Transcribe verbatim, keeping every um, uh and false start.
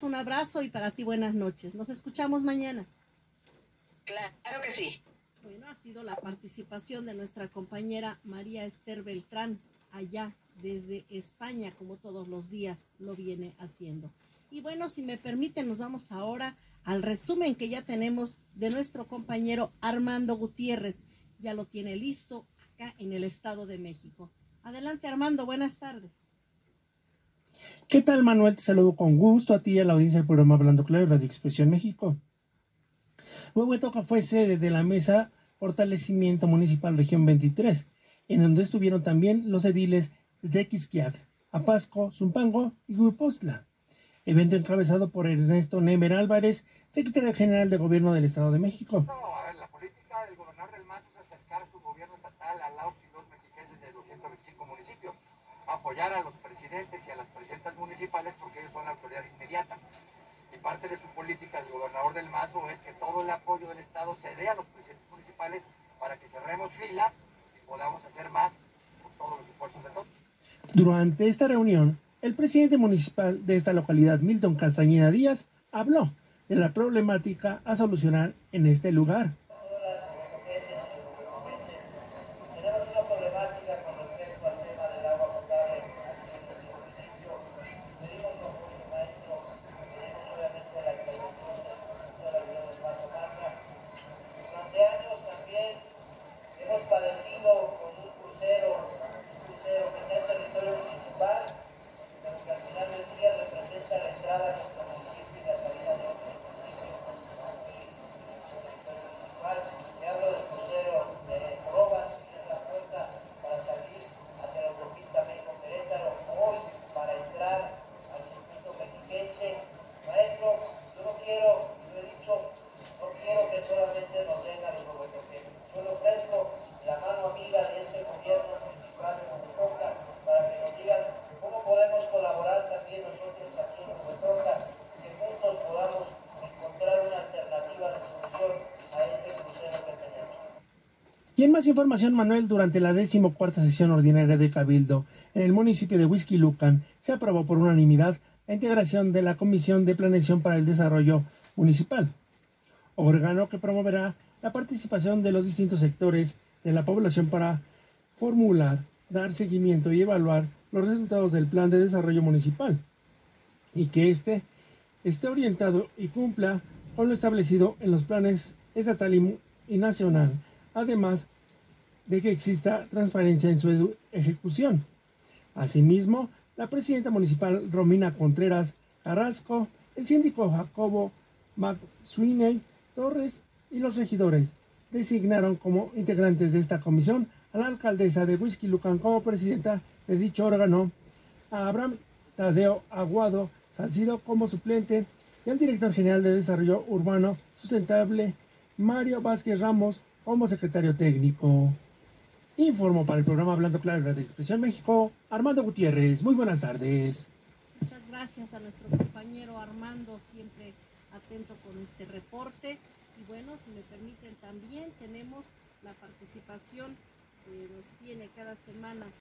Un abrazo y para ti buenas noches. Nos escuchamos mañana. Claro que sí. Bueno, ha sido la participación de nuestra compañera María Esther Beltrán allá desde España, como todos los días lo viene haciendo. Y bueno, si me permiten, nos vamos ahora al resumen que ya tenemos de nuestro compañero Armando Gutiérrez. Ya lo tiene listo acá en el Estado de México. Adelante, Armando, buenas tardes. ¿Qué tal, Manuel? Te saludo con gusto a ti y a la audiencia del programa Hablando Claro, Radio Expresión México. Huehuetoca fue sede de la Mesa Fortalecimiento Municipal Región veintitrés, en donde estuvieron también los ediles de Tequisquiac, Apasco, Zumpango y Huipostla. Evento encabezado por Ernesto Nemer Álvarez, secretario general de Gobierno del Estado de México. No, a ver, la política del gobernador del Mazo es acercar su gobierno estatal a los y los mexiquenses de doscientos veinticinco municipios, apoyar a los presidentes y a las presidentas municipales porque ellos son la autoridad inmediata. Y parte de su política del gobernador del Mazo es que todo el apoyo del Estado se dé a los presidentes municipales para que cerremos filas y podamos hacer más con todos los esfuerzos de todos. Durante esta reunión, el presidente municipal de esta localidad, Milton Castañeda Díaz, habló de la problemática a solucionar en este lugar. Tenemos una problemática con respecto al tema del agua potable aquí en nuestro municipio. Pedimos su apoyo, maestro. Pedimos obviamente la intervención del profesor Aguilera del Mazo Maza. Durante años también hemos padecido con un crucero, un crucero que está en territorio municipal, pero que al final del día representa la entrada a nuestro municipio y la salida de otros municipios. Aquí, en el territorio municipal, me hablo del crucero de Robas, para salir hacia la autopista México-Querétaro, hoy para entrar al circuito mexiquense. Maestro, yo no quiero, yo he dicho, no quiero que solamente nos den a los huehuetoquenses. Yo le ofrezco la mano amiga de este gobierno municipal de Huehuetoca para que nos digan cómo podemos colaborar también nosotros aquí en Huehuetoca, que juntos podamos encontrar una alternativa de solución a ese crucero que tenemos. Y en más información, Manuel, durante la decimocuarta sesión ordinaria de Cabildo en el municipio de Huixquilucan se aprobó por unanimidad la integración de la Comisión de Planeación para el Desarrollo Municipal, órgano que promoverá la participación de los distintos sectores de la población para formular, dar seguimiento y evaluar los resultados del Plan de Desarrollo Municipal, y que éste esté orientado y cumpla con lo establecido en los planes estatal y, y nacional, además de que exista transparencia en su ejecución. Asimismo, la presidenta municipal Romina Contreras Carrasco, el síndico Jacobo McSweeney Torres y los regidores designaron como integrantes de esta comisión a la alcaldesa de Huixquilucan como presidenta de dicho órgano, a Abraham Tadeo Aguado Salcido como suplente y al director general de Desarrollo Urbano Sustentable Mario Vázquez Ramos como secretario técnico. Informo para el programa Hablando Claro de Expresión México, Armando Gutiérrez. Muy buenas tardes. Muchas gracias a nuestro compañero Armando, siempre atento con este reporte. Y bueno, si me permiten, también tenemos la participación que nos tiene cada semana